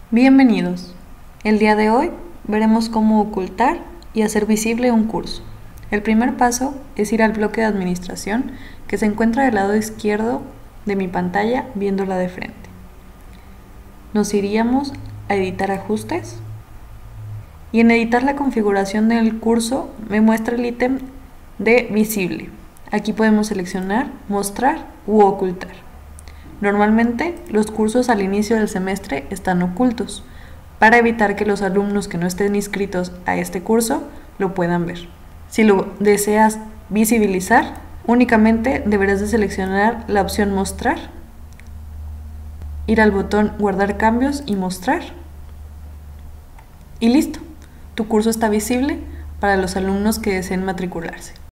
Bienvenidos. El día de hoy veremos cómo ocultar y hacer visible un curso. El primer paso es ir al bloque de administración que se encuentra del lado izquierdo de mi pantalla viéndola de frente. Nos iríamos a editar ajustes y en editar la configuración del curso me muestra el ítem de visible. Aquí podemos seleccionar mostrar u ocultar. Normalmente los cursos al inicio del semestre están ocultos para evitar que los alumnos que no estén inscritos a este curso lo puedan ver. Si lo deseas visibilizar, únicamente deberás de seleccionar la opción mostrar, ir al botón guardar cambios y mostrar y listo, tu curso está visible para los alumnos que deseen matricularse.